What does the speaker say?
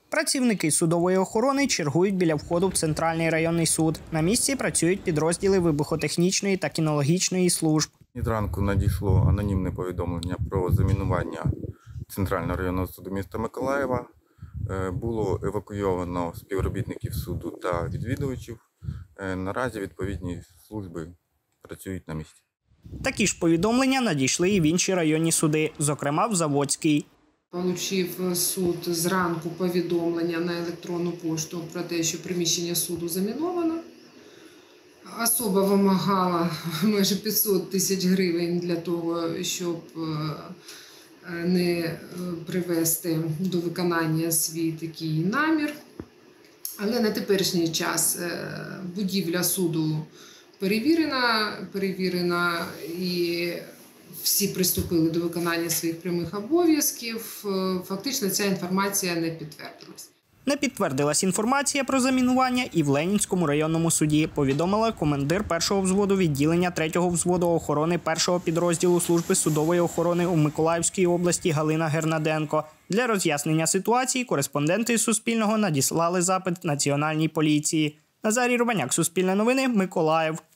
Працівники судової охорони чергують біля входу в Центральний районний суд. На місці працюють підрозділи вибухотехнічної та кінологічної служб. Зранку надійшло анонімне повідомлення про замінування Центрального районного суду міста Миколаєва. Було евакуйовано співробітників суду та відвідувачів. Наразі відповідні служби працюють на місці. Такі ж повідомлення надійшли і в інші районні суди, зокрема в Заводський. Получив суд зранку повідомлення на електронну пошту про те, що приміщення суду заміновано. Особа вимагала майже 500 тисяч гривень для того, щоб не привести до виконання свій такий намір. Але на теперішній час будівля суду перевірена і всі приступили до виконання своїх прямих обов'язків. Фактично ця інформація не підтвердилась. Не підтвердилась інформація про замінування і в Ленінському районному суді, повідомила командир 1-го взводу відділення 3-го взводу охорони 1-го підрозділу служби судової охорони у Миколаївській області Галина Гернаденко. Для роз'яснення ситуації кореспонденти Суспільного надіслали запит Національній поліції. Назарій Рубаняк, Суспільне новини, Миколаїв.